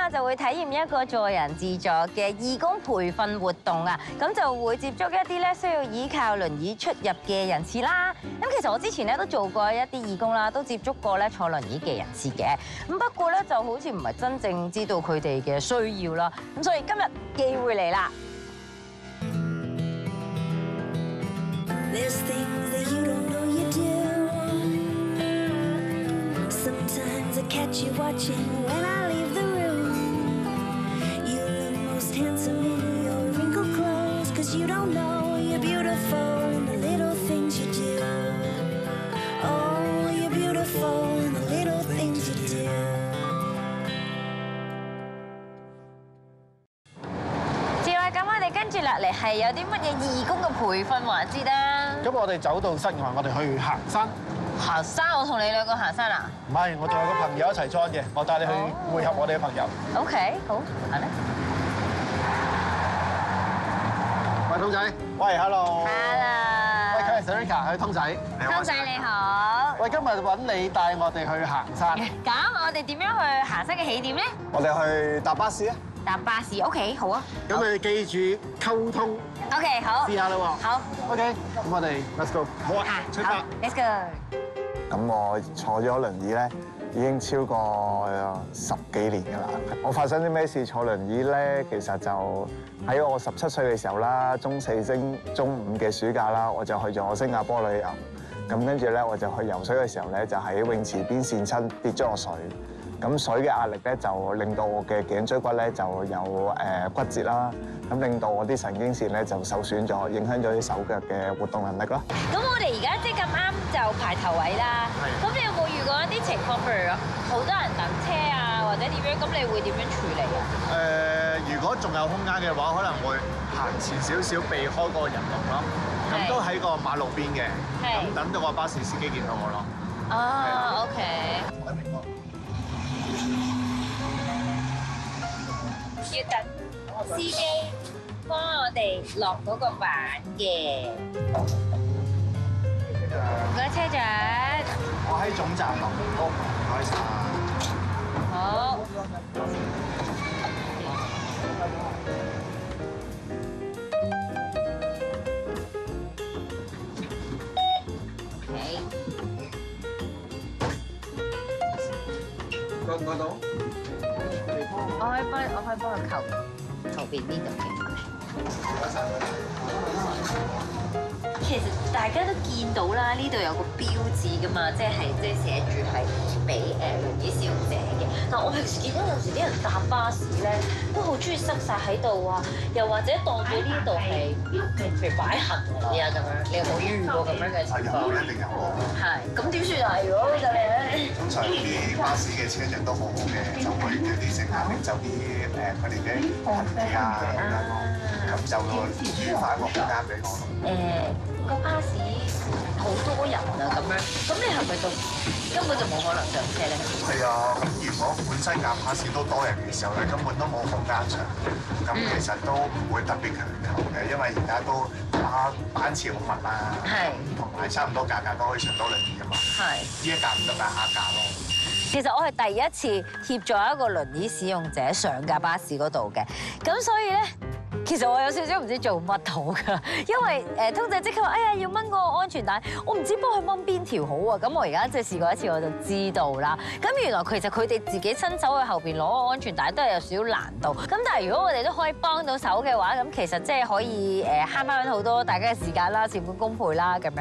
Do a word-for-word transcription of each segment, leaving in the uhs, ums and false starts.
啊，就會體驗一個助人自助嘅義工培訓活動啊，咁就會接觸一啲咧需要依靠輪椅出入嘅人士啦。咁其實我之前咧都做過一啲義工啦，都接觸過咧坐輪椅嘅人士嘅。咁不過咧就好似唔係真正知道佢哋嘅需要啦。咁所以今日機會嚟啦。 Sometimes I catch you watching when I leave the room. You look most handsome in your wrinkled clothes, 'cause you don't know you're beautiful in the little things you do. Oh, you're beautiful in the little things you do. 志偉，咁我哋跟住落嚟係有啲乜嘢義工嘅培訓環節啊？ 咁我哋走到室外，我哋去行山。 行山，我同你兩個行山啊？ 唔係，我仲有個朋友一齊 join 嘅，我帶你去會合我哋嘅朋友。 OK，好，行啦。 喂，通仔。喂 ，hello。 Hello。 喂，佢係 Sarika，佢係通仔。 通仔你好。 喂，今日揾你帶我哋去行山。 咁我哋點樣去行山嘅起點咧？ 我哋去搭巴士啊。 搭巴士 ，OK， 好啊。 咁你記住溝通。 OK， 好。 試下啦喎。 好。 OK，咁我哋 let's go。好啊，出發。 Let's go。 咁我坐咗輪椅咧，已經超過十幾年㗎啦。我發生啲咩事坐輪椅咧？其實就喺我十七歲嘅時候啦，中四升中五嘅暑假啦，我就去咗新加坡旅遊。咁跟住咧，我就去游水嘅時候咧，就喺泳池邊跣親跌咗落水。咁水嘅壓力咧，就令到我嘅頸椎骨咧就有誒骨折啦。咁令到我啲神經線咧就受損咗，影響咗啲手腳嘅活動能力啦。 咁我哋而家即係咁啱就排頭位啦。咁你有冇遇過一啲情況，譬如好多人等車啊，或者點樣？咁你會點樣處理啊？ 誒，如果仲有空間嘅話，可能會行前少少，避開個人龍咯。咁都喺個馬路邊嘅。咁等到個巴士司機見到我咯。 哦 ，OK。要等司機幫我哋落嗰個板嘅。唔該，車長。 我喺總站落屋，唔該晒。 好。OK。 過唔過到？ 我可以幫，我可以幫佢求求邊呢度嘅。其實大家都見到啦，呢度有個標誌㗎嘛，即係即係寫住係俾誒輪椅使用者嘅。但我平時見到有時啲人搭巴士咧，都好中意塞晒喺度啊，又或者當咗呢度係譬如擺行李啊咁樣。你有冇遇過咁樣嘅情況？ 有，一定有喎。 係，咁點算啊？如果就係咧， 通常啲巴士嘅車長都好好嘅，就會叫啲乘客拎走啲誒佢哋嘅行李啊咁樣咯，咁就預返一個空間俾我咯。 誒。個巴士好多人啊，咁樣，咁你係咪就根本就冇可能上車咧？ 係啊，咁如果本身架巴士都多人嘅時候咧，根本都冇空間上，咁其實都唔會特別強求嘅，因為而家都巴班次好密啦， 係， 同埋差唔多架架都可以上到輪椅㗎嘛， 係， 呢一架唔得架下架咯。 其實我係第一次協助一個輪椅使用者上架巴士嗰度嘅，咁所以咧。其實我有少少唔知做乜好㗎，因為誒通仔即刻話：哎呀，要掹個安全帶，我唔知幫佢掹邊條好啊！咁我而家即係試過一次，我就知道啦。咁原來其實佢哋自己伸手去後邊攞個安全帶都係有少少難度。咁但係如果我哋都可以幫到手嘅話，咁其實即係可以誒慳翻好多大家嘅時間啦、事半功倍啦咁樣。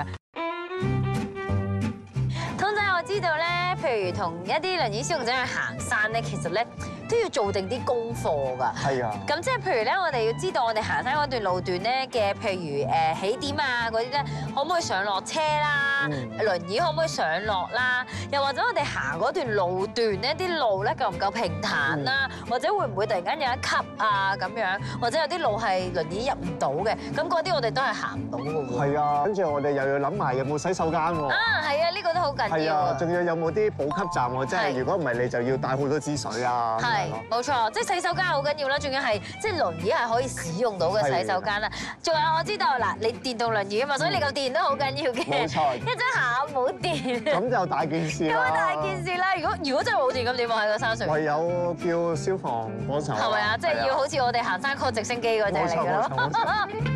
通仔，我知道咧，譬如同一啲輪椅使用者去行山咧，其實咧都要做定啲功課㗎。 係啊。 咁即係譬如咧，我哋要知道我哋行山嗰段路段咧嘅，譬如誒起點啊嗰啲咧，可唔可以上落車啦？輪椅可唔可以上落啦？又或者我哋行嗰段路段咧，啲路咧夠唔夠平坦啦？或者會唔會突然間有一級啊咁樣？或者有啲路係輪椅入唔到嘅，咁嗰啲我哋都係行唔到㗎喎。 係啊，跟住我哋又要諗埋有冇洗手間喎。 啊，係啊，呢個都好緊要。 係啊，仲要有冇啲補給站喎？即係如果唔係，你就要帶好多支水啊。 係冇錯，即係洗手間好緊要啦，仲要係即係輪椅係可以使用到嘅洗手間啦。仲有我知道嗱，你電動輪椅啊嘛，所以你嚿電都好緊要嘅。 冇錯， 一陣下冇電， 咁就大件事啦。 咁大件事啦！如果如果真係冇電咁點啊？喺個山上， 唯有叫消防幫手。 係咪啊？即係要好似我哋行山 call 直升機嗰隻嚟㗎咯。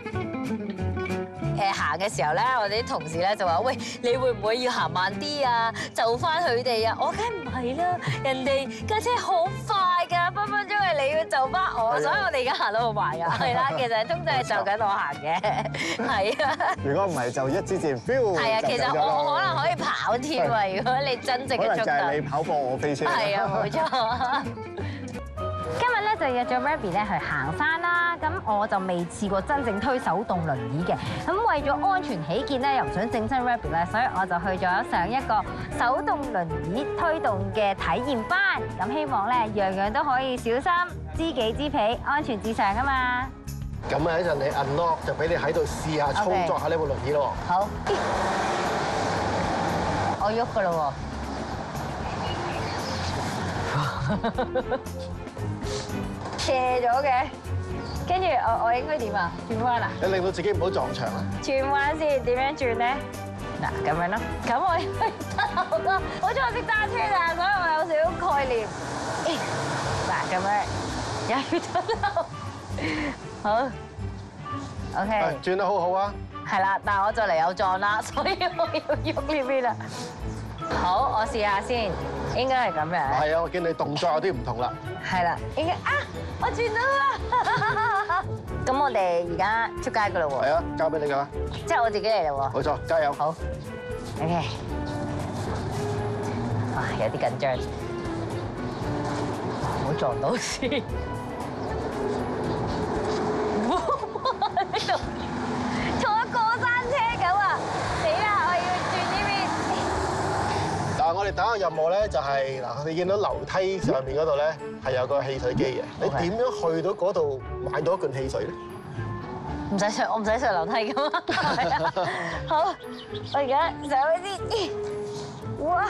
誒行嘅時候咧，我哋啲同事咧就話：喂，你會唔會要行慢啲啊？就翻佢哋啊！我梗係唔係啦，人哋架車好快㗎，分分鐘係你要就翻我，所以我哋而家行得好慢㗎。係啦，其實通常係就緊我行嘅，係啊。 如果唔係就一支箭飆。 係啊，其實我我可能可以跑添啊！如果你真正嘅速度。可能就係你跑過我飛車。 係啊，冇錯。 今日咧就約咗 Rabbie 咧去行山啦，咁我就未試過真正推手動輪椅嘅，咁為咗安全起見咧，又唔想整親 Rabbie 咧，所以我就去咗上一個手動輪椅推動嘅體驗班，咁希望咧樣樣都可以小心，知己知彼，安全至上啊嘛。 咁啊，一陣你 unlock 就俾你喺度試下操作下呢部輪椅咯。 好，我喐噶啦喎。斜咗嘅，跟住我我應該點啊？轉彎啊？ 你令到自己唔好撞牆啊！ 轉彎先，點樣轉咧？嗱，咁樣咯。咁我應該得好多，好彩我識揸車啊，所以我有少少概念。嗱，咁樣又得啦。好 ，OK。 轉得好好啊！ 係啦，但係我就嚟有撞啦，所以我要喐呢邊啦。好，我試下先，應該係咁樣。 係啊，我見你動作有啲唔同啦。 係啦，應該啊，我轉到啦。咁我哋而家出街噶啦喎。 係啊，交俾你噶啦。 即係我自己嚟啦喎。 冇錯，加油。 好。OK。哇，有啲緊張，唔好撞到先。呢度坐過山車咁啊！死啦，我要轉呢邊。 嗱，我哋打個任務咧，就係嗱，你見到樓梯上面嗰度咧係有個汽水機嘅，你點樣去到嗰度買到一罐汽水咧？ 唔使上，我唔使上樓梯噶嘛。係啊。好，我而家上去先。哇！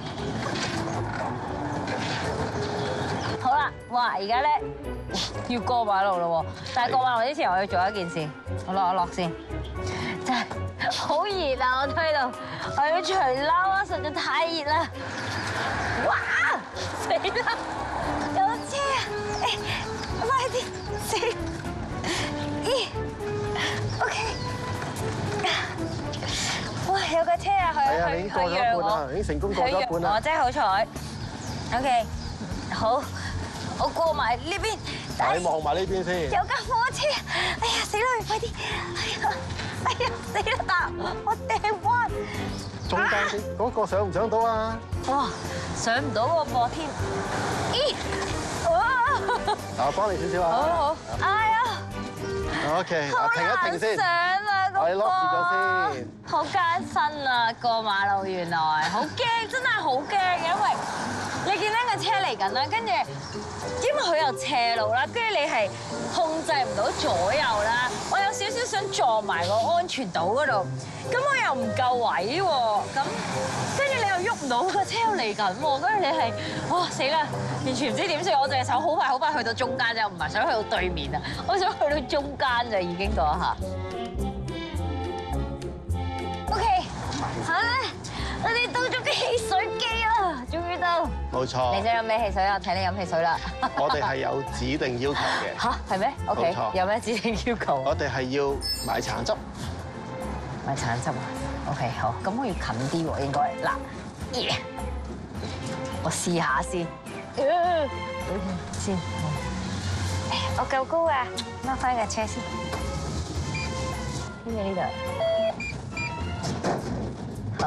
好啦，哇！而家咧要過馬路咯喎，但係過馬路之前我要做一件事，我落一落先。真係好熱啊！我推到，我要除褸啊！實在太熱啦！哇！死啦！有車啊！誒，快啲死！咦 ？OK。哇！有架車啊！ 係啊， 佢你已經過咗一半啦，已經成功過咗一半啦。 我真係好彩。OK，好，我過埋呢邊。 你望埋呢邊先。 有架火車！哎呀，死啦！快啲！哎呀！哎呀，死啦！但我掟彎。 中間先，嗰個上唔上到啊？ 哇，上唔到個膊添。咦？哇！ 嗱，我幫你少少啊。 好好。哎呀！ OK，嗱，停一停先。 上啊，個我哋 lock 住咗先。 好艱辛啊！過馬路原來好驚，真係好驚嘅，因為你見到架車嚟緊啦，跟住因為佢又斜路啦，跟住你係控制唔到左右啦。我有少少想撞埋個安全島嗰度，咁我又唔夠位喎，咁跟住你又喐唔到，個車又嚟緊喎，跟住你係哇死啦，完全唔知點算，我淨係想好快好快去到中間啫，唔係想去到對面啊，我想去到中間就已經嗰一下。OK， 好啦，我哋到咗個汽水機啦，終於到。 冇錯。 你想飲咩汽水啊？睇你飲汽水啦。 我哋係有指定要求嘅。 吓？係咩 ？OK， 冇錯有咩指定要求？ 我哋係要買橙汁。 買橙汁啊 ？OK， 好，咁我要近啲喎，應該嗱，耶！我試下先，先，我夠高啊，攞翻架車先，跟住呢度，好，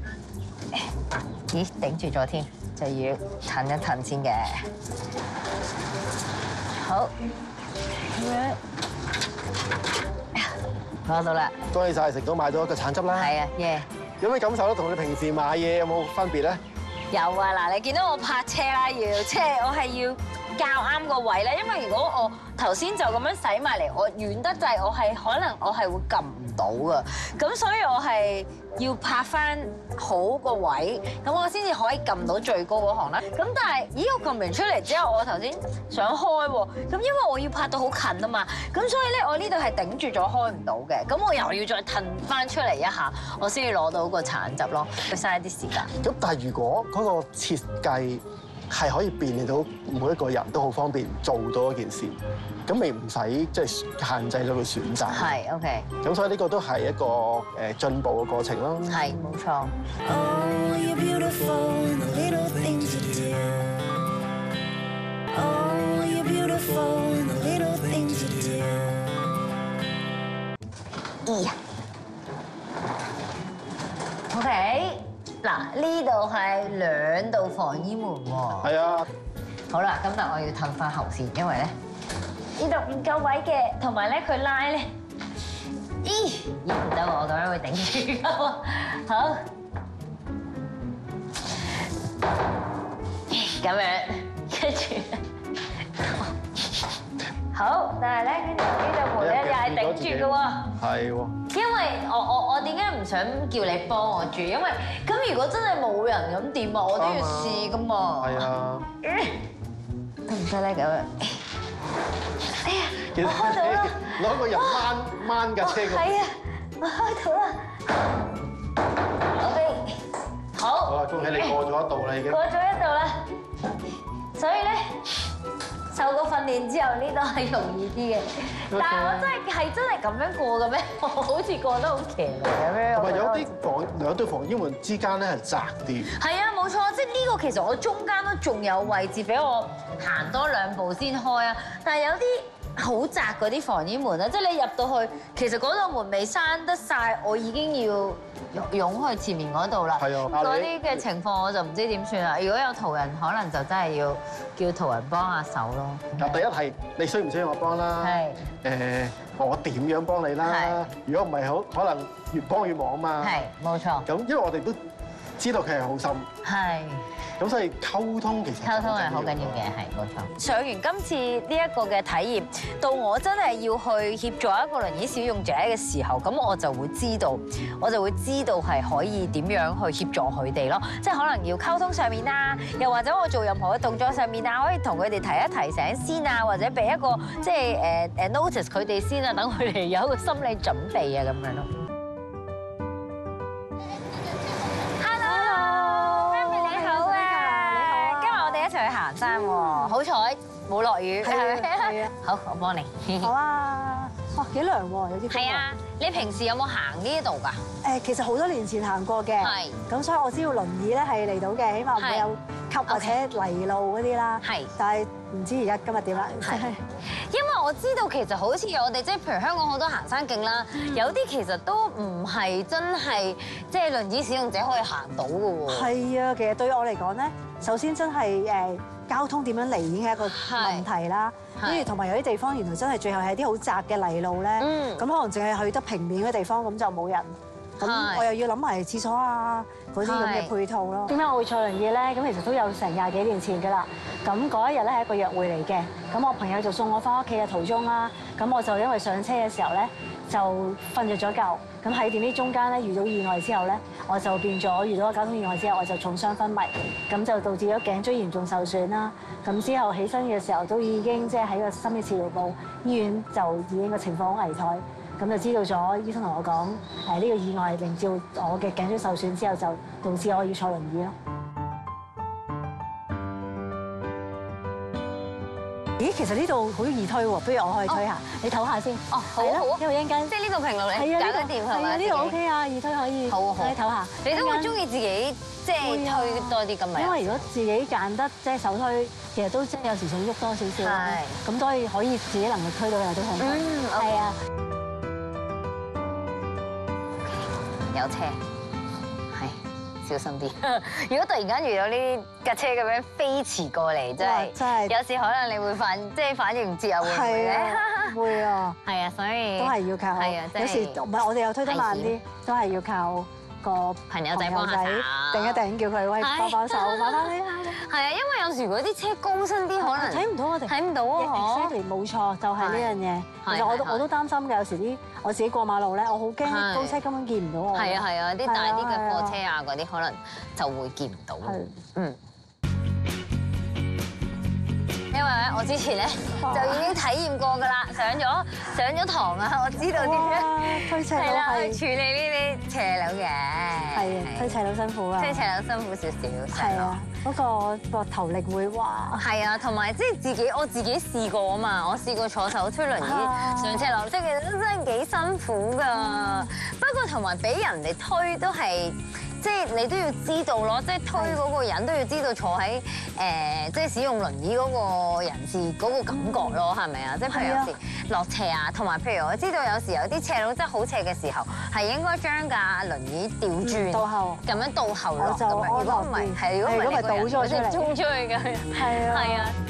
咦，頂住咗添，就要褪一褪先嘅，好，咁樣。攞到啦！ 恭喜晒，食到買到一個橙汁啦！ 係啊，耶！ 有咩感受咧？同你平時買嘢有冇分別咧？ 有啊，嗱，你見到我泊車啦，要即係我係要較啱個位咧，因為如果我頭先就咁樣駛埋嚟，我遠得滯，我係可能我係會撳唔到噶，咁所以我係要拍翻好個位，咁我先至可以撳到最高嗰行啦。咁但係，咦我撳完出嚟之後，我頭先想開喎，咁因為我要拍到好近啊嘛，咁所以咧我呢度係頂住咗開唔到嘅，咁我又要再褪翻出嚟一下，我先至攞到個橙汁咯，會嘥啲時間。 咁但係如果嗰個設計係可以便利到每一個人都好方便做到一件事，咁咪唔使即係限制咗佢選擇。 係 OK。 咁所以呢個都係一個誒進步嘅過程咯。 係冇錯。 Oh, you're beautiful in the little things you do. Oh, you're beautiful in the little things you do. 二。OK。嗱，呢度係兩道防煙門喎。 係啊。 好啦，咁但我要褪翻後先，因為咧呢度唔夠位嘅，同埋咧佢拉咧，咦咦唔得喎，我咁樣會頂住㗎喎。好，咁樣跟住，好，但係咧跟住呢度門咧又係頂住嘅喎。 係喎。 因為我我我點解唔想叫你幫我住？因為咁如果真係冇人咁點啊？我都要試㗎嘛。係啊。得唔得咧咁樣？哎呀，我開到啦！ 攞個人掹掹架車過。 係啊，我開到啦。OK，好。 好啦，恭喜你過咗一道啦，已經。 過咗一道啦，所以咧。受過訓練之後，呢度係容易啲嘅。但係我真係係真係咁樣過嘅咩？我好似過得好騎呢咁樣。 同埋有啲防兩對防煙門之間咧係窄啲。係啊，冇錯，即係呢個其實我中間都仲有位置俾我行多兩步先開啊。但係有啲好窄嗰啲防煙門咧，即係你入到去，其實嗰道門未閂得晒，我已經要湧去前面嗰度啦。係啊，嗰啲嘅情況我就唔知點算啦。如果有途人，可能就真係要叫途人幫下手咯。 嗱，第一係你需唔需要我幫啦？係。誒，我點樣幫你啦？係。如果唔係好，可能越幫越忙啊嘛。係，冇錯。咁因為我哋都知道佢係好心。係。咁所以溝通其實溝通係好緊要嘅，係冇錯。上完今次呢一個嘅體驗，到我真係要去協助一個輪椅使用者嘅時候，咁我就會知道，我就會知道係可以點樣去協助佢哋咯。即係可能要溝通上面啊，又或者我做任何嘅動作上面啊，可以同佢哋提一提醒先啊，或者俾一個即係誒誒 notice 佢哋先啊，等佢哋有一個心理準備啊咁樣咯。一齊去行山喎，好彩冇落雨，係咪？係啊。好，我幫你。好啊。哇，幾涼喎，有啲風。係啊，你平時有冇行呢度㗎？誒，其實好多年前行過嘅。係。咁所以我知道輪椅咧係嚟到嘅，起碼唔會有級或者泥路嗰啲啦。係。但係唔知而家今日點啦？係。因為我知道其實好似我哋即係譬如香港好多行山徑啦，有啲其實都唔係真係即係輪椅使用者可以行到嘅喎。係啊，其實對我嚟講咧。首先真係誒交通點樣嚟已經係一個問題啦，跟住同埋有啲地方原來真係最後係啲好窄嘅泥路咧，咁可能淨係去得平面嘅地方咁就冇人，咁我又要諗埋廁所啊嗰啲咁嘅配套咯。點解我會坐輪椅咧？咁其實都有成廿幾年前㗎啦。咁嗰一日咧係一個約會嚟嘅，咁我朋友就送我翻屋企嘅途中啦，咁我就因為上車嘅時候咧就瞓着咗覺。咁喺電梯中間咧遇到意外之後咧，我就變咗遇到個交通意外之後，我就重傷昏迷，咁就導致咗頸椎嚴重受損啦。咁之後起身嘅時候都已經即係喺個深切治療部醫院就已經個情況好危殆，咁就知道咗醫生同我講誒呢個意外令到我嘅頸椎受損之後，就導致我要坐輪椅咯。咦，其實呢度好易推喎，不如我可以推下，你唞下先。哦，好啊，好啊，因為一陣間即係呢度平路你搞得掂係咪？呢度 OK 啊，易推可以。好啊好。你唞下。你都會中意自己即係推多啲咁咪？因為如果自己揀得即係手推，其實都即係有時想喐多少少。係。咁所以可以自己能夠推到又都好。嗯，係啊。有車。小心啲！如果突然間遇到呢架車咁樣飛馳過嚟，真係真係有時可能你會反即係反應唔切啊，會唔會咧？會啊！係啊，所以都係要靠係啊，有時唔係我哋又推得慢啲，都係要靠個朋友仔幫下手，頂一頂叫佢喂幫幫手，麻煩你啦！ 係啊，因為有時嗰啲車高身啲，可能睇唔到我哋， 睇唔到啊！ exactly 冇錯，就係呢樣嘢。其實我都我都擔心嘅，有時啲我自己過馬路咧，我好驚高車根本見唔到我。 係啊係啊，啲大啲嘅貨車啊嗰啲，可能就會見唔到。 係， 嗯。因為咧，我之前咧就已經體驗過㗎啦，上咗上咗堂啊，我知道點樣推斜路係啦， 係去處理呢啲斜路嘅。 係啊，推斜路辛苦啊。 推斜路辛苦少少。 係啊，嗰個膊頭力會哇。 係啊，同埋即係自己，我自己試過啊嘛，我試過坐手推輪椅上斜路，即係其實都真係幾辛苦㗎。不過同埋俾人哋推都係。即係你都要知道咯，即係推嗰個人都要知道坐喺誒，即係使用輪椅嗰個人士嗰個感覺咯，係咪啊？即係譬如有時落斜啊，同埋譬如我知道有時有啲斜路真係好斜嘅時候，係應該將架輪椅調轉倒後， 咁樣倒後落咁樣。 我就如果唔係，係如果唔係你個人會即係衝出去嘅。 係啊， 係啊。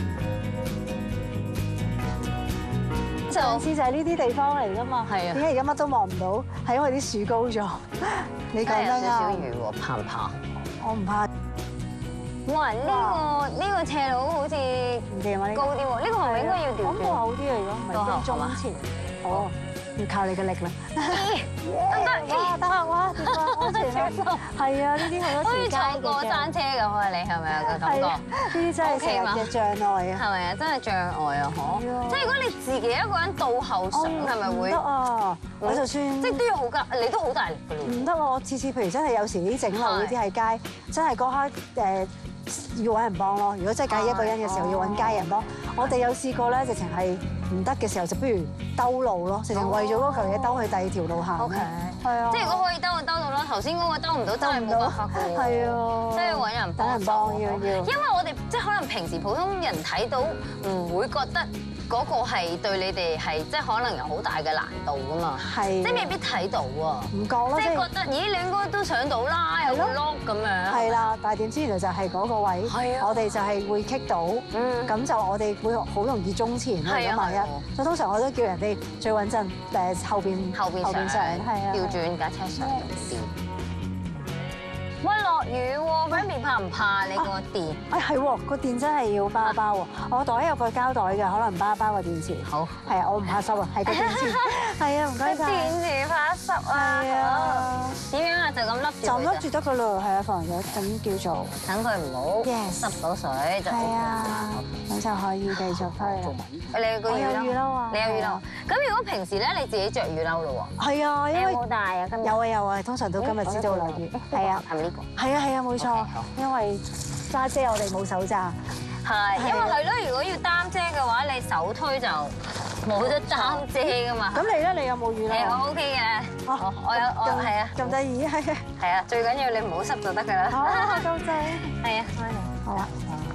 上次就係呢啲地方嚟㗎嘛， 係啊。 點解而家乜都望唔到？係因為啲樹高咗。你講得啱。 少少雨喎，怕唔怕？ 我唔怕。 哇！呢個呢個斜路好似唔掂啊！ 高啲喎，呢個係咪應該要調轉？ 咁我好啲啊，如果唔係都中前。好。要靠你嘅力啦！ 得哇，得啊！哇，點啊？安全啊！係啊，呢啲好多好似時間坐過山車咁啊！你係咪有個感覺？ 呢啲真係成日嘅障礙啊！ 係咪啊？真係障礙啊！嗬！即係如果你自己一個人倒後上，係咪會？ 唔得啊！我就算即係都要好加，你都好大力㗎咯。 唔得啊！我次次譬如真係有時啲整路呢啲喺街，真係嗰刻誒要揾人幫咯。如果真係計一個人嘅時候，要揾街人幫。我哋有試過咧，直情係唔得嘅時候，就不如兜路咯，直情為咗嗰嚿嘢兜去第二條路行。 O K， 係啊， 即係如果可以兜就兜到啦。頭先嗰個兜唔到，真係冇辦法嘅喎。係啊，真係要揾人幫。 揾人幫要要。 因為我哋即係可能平時普通人睇到唔會覺得嗰個係對你哋係即係可能有好大嘅難度㗎嘛。係。即係未必睇到啊。唔覺咯，即係覺得咦，你應該都上到啦，有個轆咁樣。係啦，但係點知原來就係嗰個位，我哋就係會棘到，咁就我哋會好容易中前咯，如果萬一。所以通常我都叫人哋最穩陣誒後邊後邊上，係啊，調轉架車上電。喂，落雨喎 ，Remy 怕唔怕你個電？誒係喎，個電真係要包一包喎。我袋有個膠袋嘅，可能包一包個電池。好。係啊，我唔怕濕啊，係個電池。係啊，唔該曬。電池怕濕啊。係啊。點樣啊？就咁笠住。就笠住得㗎啦，係啊，防咗咁叫做。等佢唔好濕到水就。係啊。咁就可以繼續推啦。你個雨褸。我有雨褸啊。你有雨褸。咁如果平時咧，你自己着雨褸咯喎。係啊，因為。有冇帶啊？今日。有啊有啊，通常都今日知道落雨。係啊。係啊係啊，冇錯，因為揸遮我哋冇手揸，係，因為係咯，如果要擔遮嘅話，你手推就冇得擔遮噶嘛。咁你咧，你有冇雨褸？誒，我 OK 嘅，我我有我係啊，咁得意係啊，係啊，最緊要你唔好濕就得㗎啦。好，夠正，係啊，好啊。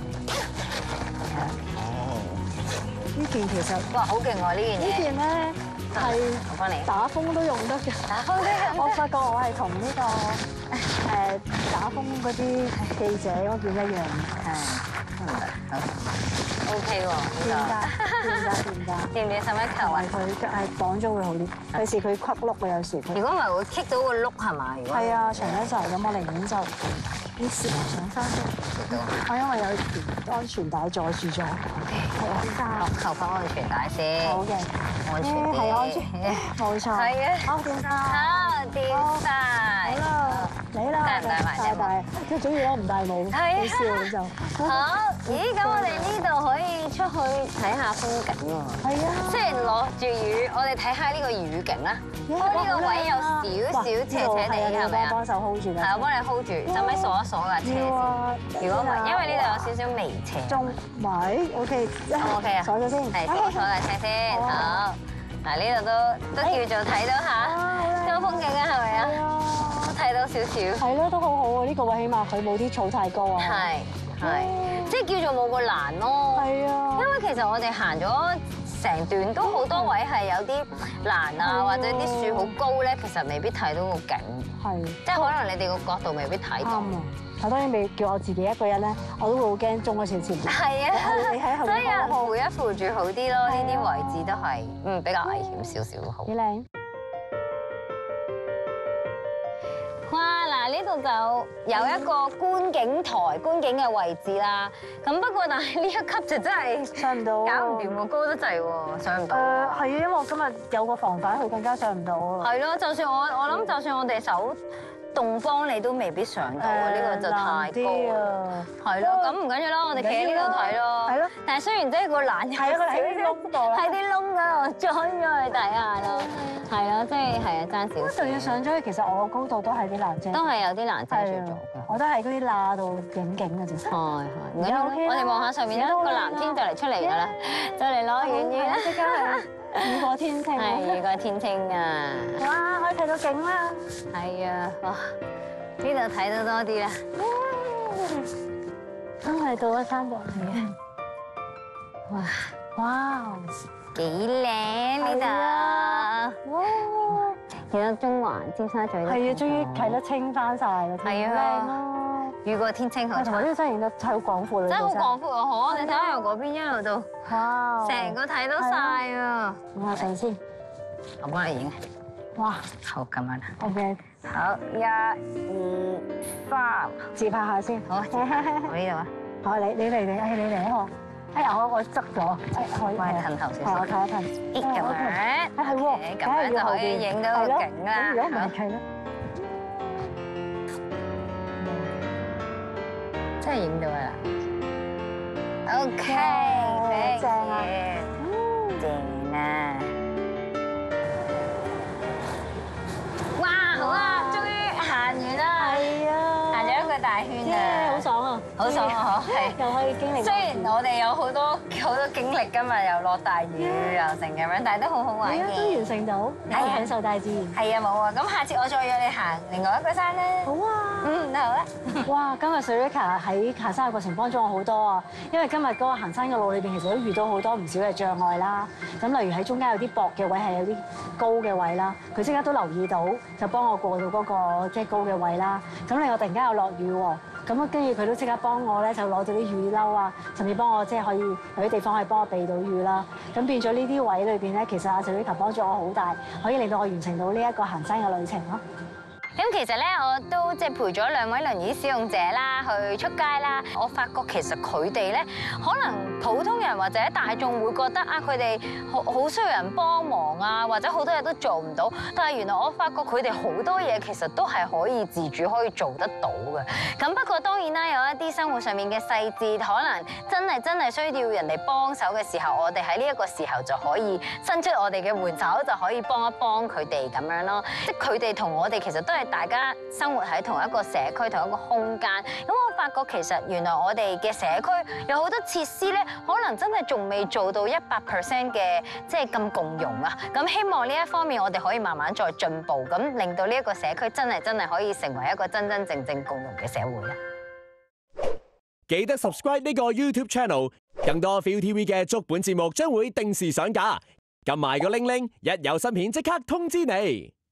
呢件其實哇好勁喎，呢件嘢。呢件咧係打風都用得嘅。打風咧，我發覺我係同呢個誒打風嗰啲記者嗰件一樣嘅。係。O K 喎，掂㗎，掂㗎，掂㗎。掂唔掂？使唔使求啊？佢係綁咗會好啲，費事佢屈碌啊，有時。如果唔係會棘到個碌係嘛？如果係啊，長一就係咁，我寧願就啲時上翻都。我因為有條安全帶阻住咗。係啊，扣翻安全帶先。好嘅，安全啲。係安全，冇錯。係啊。好，掂晒。好，掂晒。好啦，你啦。帶唔帶埋啫？帶。即係總之我唔帶帽。係啊。笑就。好。咦？咁我哋呢度可以出去睇下風景喎。係啊。即係落住雨，我哋睇下呢個雨景啦。我呢個位有少少斜斜地，係咪啊？幫手 hold 住㗎。係，我幫你 hold 住，使唔使鎖一鎖架車先？如果唔係，因為呢度有少少微斜。中位 OK。O K 啊，鎖咗先，係鎖鎖架車先。好，嗱呢度都都叫做睇到下，都風景啊，係咪啊？睇到少少。係咯，都好好啊！呢個位起碼佢冇啲草太高啊。係係，即係叫做冇個欄咯。係啊。因為其實我哋行咗成段都好多位係有啲欄啊，或者啲樹好高咧，其實未必睇到個景。係。即係可能你哋個角度未必睇到。我當然未叫我自己一個人咧，我都會好驚中咗前前。係啊，你喺後邊，所以啊，扶一扶住好啲咯。呢啲位置都係嗯比較危險少少好。幾靚！哇！嗱，呢度度就有一個觀景台、觀景嘅位置啦。咁不過但係呢一級就真係上唔到， 搞唔掂喎，高得滯喎，上唔到。 誒係啊，因為我今日有個防範，佢更加上唔到啊。 係咯，就算我我諗，就算我哋手動幫你都未必上到啊！呢個就太高啊。係咯，咁唔緊要啦，我哋企喺呢度睇咯。係咯。但係雖然即係個欄有係啊，佢喺啲窿度啦。 喺啲窿嗰度裝咗去睇下咯。係咯，即係係啊，爭少少。 就要上咗去，其實我高度都係啲欄遮。 都係有啲欄遮住咗嘅。 我都喺嗰啲罅度影景嘅啫。 係係。唔緊要，我哋望下上面啦，個藍天就嚟出嚟㗎啦，就嚟攞遠遠啦。 即刻係雨過天晴。 係雨過天晴啊！ 哇，可以睇到景啦。 係啊，哇！呢度睇得多啲啦。 真係到咗山腳嚟嘅。哇！哇！ 幾靚呢度！哇！見到中環、尖沙咀都係啊，終於睇得清翻晒啦， 係啊， 靚咯！ 雨過天晴好， 同埋呢個真係影得真係好廣闊， 真係好廣闊啊！好，你睇下由嗰邊一路到， 哇！ 成個睇到晒啊！ 影下相先， 我幫你影。 哇！ 好咁樣啦。 OK， 好，一、二、三， 自拍下先。 好，我呢度啊。 好，你你嚟你，哎你嚟我，哎呀我我執咗，哎可以。 我係褪頭少少。 係我睇一睇。 咦咁樣， 哎係喎， 咁樣就可以影到個景啦。 如果唔係係咯。 真係影到啦。OK， 正啊， 正啊！哇，好啊，終於行完啦， 係啊， 行咗一個大圈啊， 好爽啊， 好爽啊，係。 又可以經歷。 雖然我哋有好多好多經歷，今日又落大雨又成咁樣，但係都好好玩嘅。 都完成到，可以享受大自然。 係啊，冇啊，咁下次我再約你行另外一個山啦。 好啊。 嗯，好啊。 哇！今日 Sarika 喺行山嘅過程幫咗我好多啊，因為今日嗰個行山嘅路裏邊其實都遇到好多唔少嘅障礙啦。咁例如喺中間有啲薄嘅位係有啲高嘅位啦，佢即刻都留意到，就幫我過到嗰個即係高嘅位啦。咁另外突然間又落雨喎，咁啊跟住佢都即刻幫我咧就攞咗啲雨褸啊，甚至幫我即係可以有啲地方可以幫我避到雨啦。咁變咗呢啲位裏邊咧，其實阿 Sarika 幫咗我好大，可以令到我完成到呢一個行山嘅旅程咯。 咁其實咧，我都即係陪咗兩位輪椅使用者啦，去出街啦。我發覺其實佢哋咧，可能普通人或者大眾會覺得啊，佢哋好好需要人幫忙啊，或者好多嘢都做唔到。但係原來我發覺佢哋好多嘢其實都係可以自主可以做得到嘅。咁不過當然啦，有一啲生活上面嘅細節，可能真係真係需要人哋幫手嘅時候，我哋喺呢一個時候就可以伸出我哋嘅援手，就可以幫一幫佢哋咁樣咯。即係佢哋同我哋其實都係大家生活喺同一個社區、同一個空間。咁我發覺其實原來我哋嘅社區有好多設施咧，可能真係仲未做到一百 percent 嘅即係咁共融啊。咁希望呢一方面我哋可以慢慢再進步，咁令到呢一個社區真係真係可以成為一個真真正正共融嘅社會啦。 記得 subscribe 呢個 YouTube channel， 更多 ViuTV 嘅足本節目將會定時上架。撳埋個鈴鈴，一有新片即刻通知你。